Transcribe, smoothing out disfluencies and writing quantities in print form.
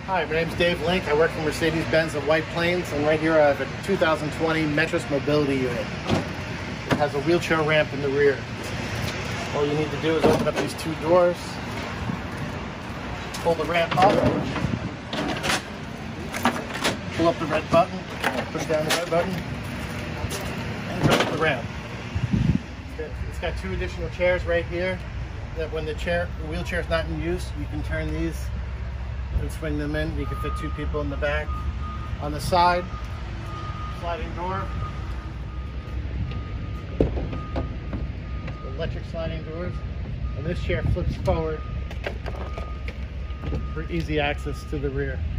Hi, my name's Dave Link. I work for Mercedes-Benz of White Plains, and right here I have a 2020 Metris Mobility unit. It has a wheelchair ramp in the rear. All you need to do is open up these two doors, pull the ramp up, pull up the red button, push down the red button, and go up the ramp. It's got two additional chairs right here that when the wheelchair is not in use, you can turn these and swing them in. You can fit two people in the back. On the side, sliding door, electric sliding doors, and this chair flips forward for easy access to the rear.